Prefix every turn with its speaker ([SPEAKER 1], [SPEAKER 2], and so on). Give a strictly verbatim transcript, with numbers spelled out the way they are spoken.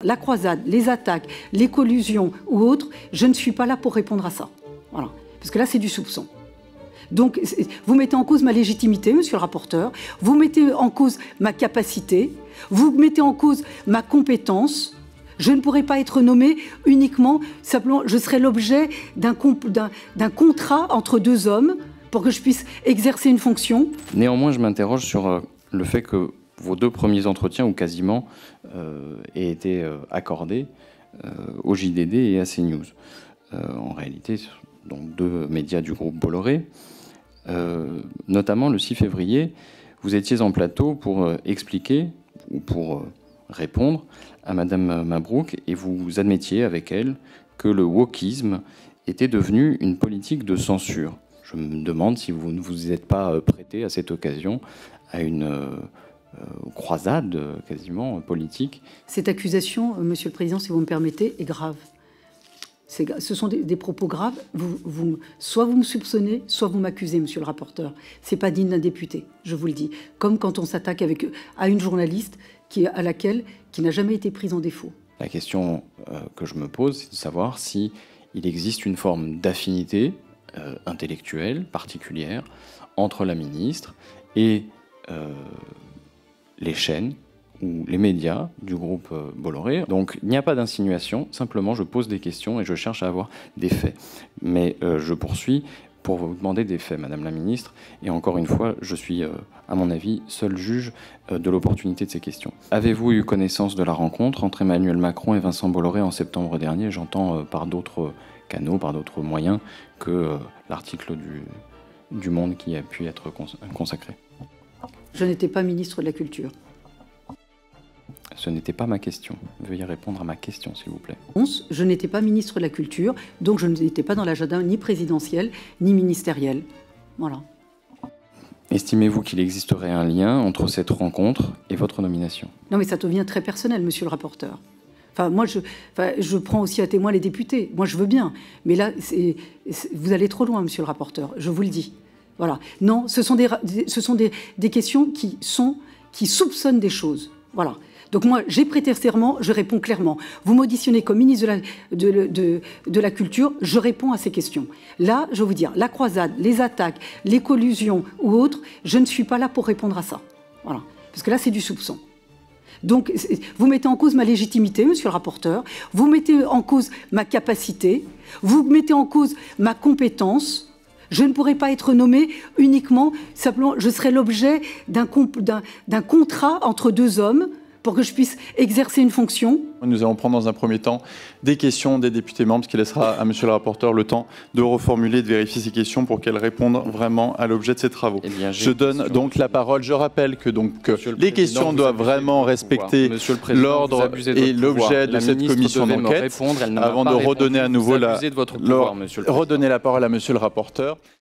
[SPEAKER 1] la croisade, les attaques, les collusions ou autres, je ne suis pas là pour répondre à ça. Voilà. Parce que là, c'est du soupçon. Donc, vous mettez en cause ma légitimité, monsieur le rapporteur, vous mettez en cause ma capacité, vous mettez en cause ma compétence. Je ne pourrais pas être nommé uniquement, simplement, je serais l'objet d'un d'un contrat entre deux hommes pour que je puisse exercer une fonction.
[SPEAKER 2] Néanmoins, je m'interroge sur euh, le fait que vos deux premiers entretiens, ou quasiment, euh, aient été euh, accordés euh, au J D D et à CNews. Euh, en réalité, donc deux médias du groupe Bolloré. Euh, notamment le six février, vous étiez en plateau pour euh, expliquer ou pour euh, répondre à Madame Mabrouk et vous admettiez avec elle que le wokisme était devenu une politique de censure. Je me demande si vous ne vous êtes pas prêté à cette occasion à une euh, croisade euh, quasiment politique.
[SPEAKER 1] Cette accusation, euh, Monsieur le Président, si vous me permettez, est grave. Ce sont des, des propos graves. Vous, vous, soit vous me soupçonnez, soit vous m'accusez, monsieur le rapporteur. C'est pas digne d'un député, je vous le dis. Comme quand on s'attaque avec à une journaliste qui, à laquelle, qui n'a jamais été prise en défaut.
[SPEAKER 2] La question euh, que je me pose, c'est de savoir si il existe une forme d'affinité euh, intellectuelle particulière entre la ministre et euh, les chaînes ou les médias du groupe Bolloré. Donc il n'y a pas d'insinuation, simplement je pose des questions et je cherche à avoir des faits. Mais euh, je poursuis pour vous demander des faits, Madame la Ministre, et encore une fois, je suis, euh, à mon avis, seul juge euh, de l'opportunité de ces questions. Avez-vous eu connaissance de la rencontre entre Emmanuel Macron et Vincent Bolloré en septembre dernier? J'entends euh, par d'autres canaux, par d'autres moyens que euh, l'article du, du Monde qui a pu être cons consacré.
[SPEAKER 1] Je n'étais pas ministre de la Culture.
[SPEAKER 2] Ce n'était pas ma question. Veuillez répondre à ma question, s'il vous plaît.
[SPEAKER 1] Je n'étais pas ministre de la Culture, donc je n'étais pas dans l'agenda ni présidentiel, ni ministériel. Voilà.
[SPEAKER 2] Estimez-vous qu'il existerait un lien entre cette rencontre et votre nomination?
[SPEAKER 1] Non, mais ça devient très personnel, monsieur le rapporteur. Enfin, moi, je, enfin, je prends aussi à témoin les députés. Moi, je veux bien. Mais là, c'est, c'est, vous allez trop loin, monsieur le rapporteur, je vous le dis. Voilà. Non, ce sont des, ce sont des, des questions qui, sont, qui soupçonnent des choses. Voilà. Donc moi, j'ai prêté serment, je réponds clairement. Vous m'auditionnez comme ministre de la, de, de, de la Culture, je réponds à ces questions. Là, je vais vous dire, la croisade, les attaques, les collusions ou autres, je ne suis pas là pour répondre à ça. Voilà. Parce que là, c'est du soupçon. Donc, vous mettez en cause ma légitimité, monsieur le rapporteur, vous mettez en cause ma capacité, vous mettez en cause ma compétence. Je ne pourrais pas être nommé uniquement, simplement, je serais l'objet d'un d'un contrat entre deux hommes pour que je puisse exercer une fonction.
[SPEAKER 3] Nous allons prendre dans un premier temps des questions des députés membres, ce qui laissera à monsieur le rapporteur le temps de reformuler, de vérifier ces questions pour qu'elles répondent vraiment à l'objet de ces travaux. Eh bien, je donne donc la parole. Je rappelle que donc les questions doivent vraiment respecter l'ordre et l'objet de cette commission d'enquête. Avant de redonner à nouveau la, redonner la parole à monsieur le rapporteur.